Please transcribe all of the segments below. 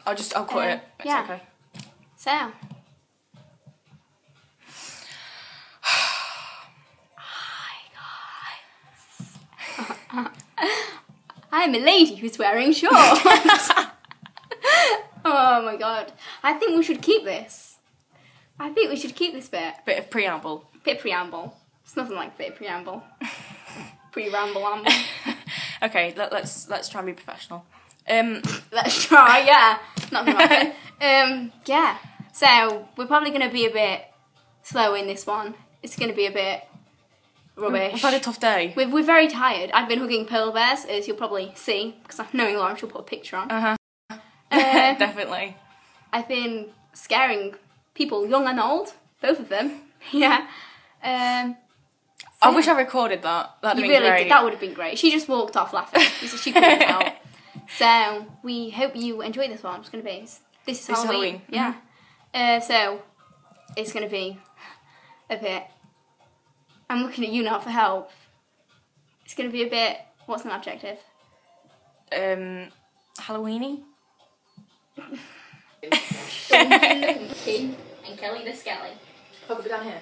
I'll cut it. It's okay. So. I'm a lady who's wearing shorts. Oh my god. I think we should keep this. I think we should keep this bit. Bit of preamble. Bit of preamble. It's nothing like a bit of preamble. Pre-ramble-amble. Okay, let's try and be professional. Let's try, yeah. Not gonna happen. Yeah. So we're probably gonna be a bit slow in this one. It's gonna be a bit rubbish. We've had a tough day. We're very tired. I've been hugging polar bears, as you'll probably see, because knowing Lauren, she'll put a picture on. Definitely. I've been scaring people, young and old, both of them. Yeah. I wish I recorded that. That'd been great. That would have been great. She just walked off laughing. She couldn't help. So we hope you enjoy this one. It's going to be this is Halloween. Yeah. So it's going to be a bit. I'm looking at you now for help. It's going to be a bit. What's an adjective? Halloweeny. King and Kelly the Skelly. I'll go down here.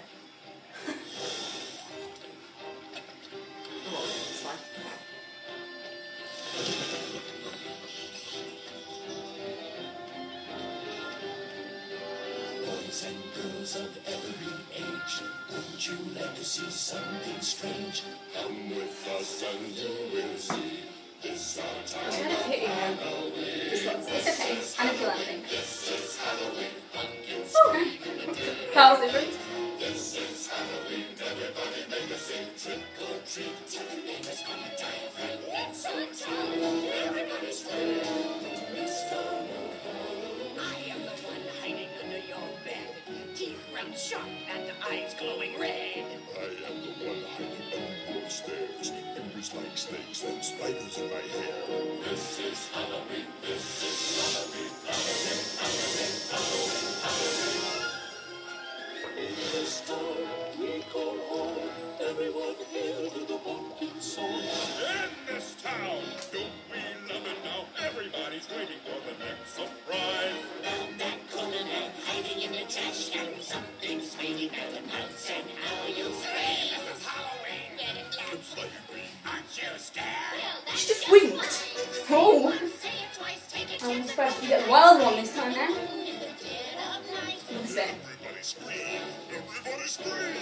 Boys and girls of every age, wouldn't you like to see something strange? Come with us and you will see. This our time of Halloween. It's okay. I don't feel anything. This is Halloween. Pumpkin That was different. This is Halloween. Everybody make a scene. Trick or treat. Tell the neighbors on the diaphragm. It's our time. Everybody scream. Mr. Halloween. I am the one hiding under your bed. Teeth round sharp and eyes glowing red. I am the one hiding under your stairs. Fingers like snakes and spiders in my hair. This is Halloween. This is Halloween. Halloween. Halloween. Halloween. Halloween. This time we call home. Everyone hail to the pumpkin song. In this town, don't we love it now? Everybody's waiting for the next surprise. Found that corner and hiding in the trash can. Something's waiting at the mouse and how you scream. This is Halloween. Get it loud. It's like aren't you scared? She just winked. Oh. I'm supposed to get a wild one this time now. What's that? Everybody scream. Everybody scream.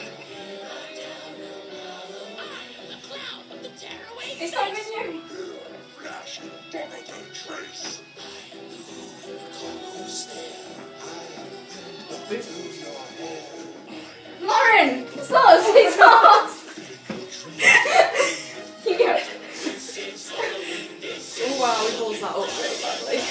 It's not even you. Flash, follow the trace. Lauren! It's us! It's us! You go. Oh wow, we balls that up really badly.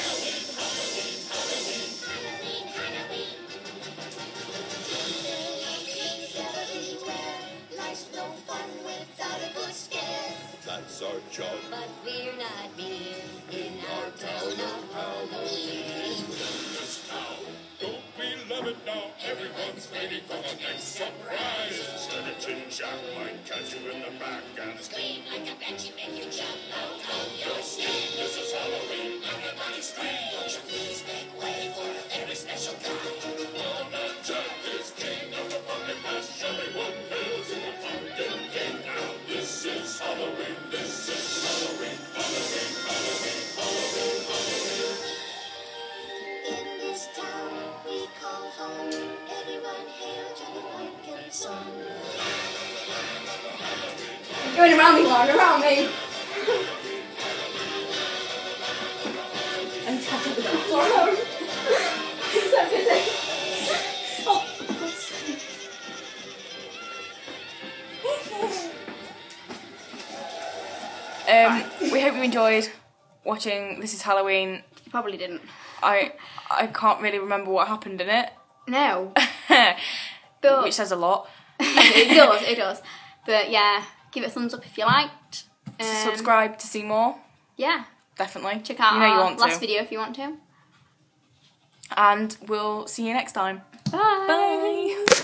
That's our job. But we're not mean in our town of Halloween. This town, don't we love it now? Everyone's waiting for the next surprise. Skeleton Jack might catch you in the back and Scream like a banshee, make you jump out of your skin. this is Halloween. Everybody scream. Won't you please make way for a very special guy? One and Jack is king of the pumpkin patch. Everyone hails to the pumpkin king. Now this is Halloween. This is Halloween. Halloween. Halloween. Halloween. Halloween. In this town we call home. Everyone hail to the pumpkin song. You're going around me, Lauren, around me. I'm touching the floor. It's so busy. Oh, God's sake. We hope you enjoyed watching This is Halloween. You probably didn't. I can't really remember what happened in it. No. But Which says a lot. it does. But yeah, give it a thumbs up if you liked. Subscribe to see more. Yeah. Definitely. Check out you know you our want last to. video if you want to. And we'll see you next time. Bye. Bye.